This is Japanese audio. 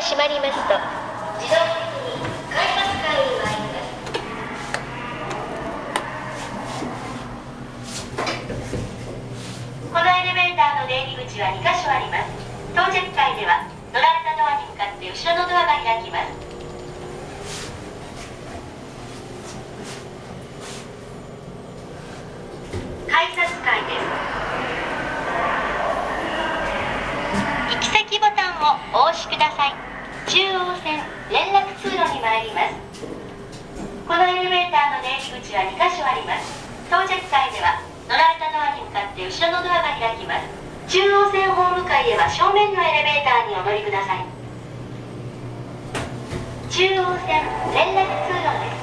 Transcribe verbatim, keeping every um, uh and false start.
閉まりますと自動的に改札階に参ります。このエレベーターの出入り口はにかしょあります。到着階では乗られたドアに向かって後ろのドアが開きます。改札階です。行き先ボタンをお押しください。中央線連絡通路に参ります。このエレベーターの出入り口はにかしょあります。到着階では乗られたドアに向かって後ろのドアが開きます。中央線ホーム階へは正面のエレベーターにお乗りください。中央線連絡通路です。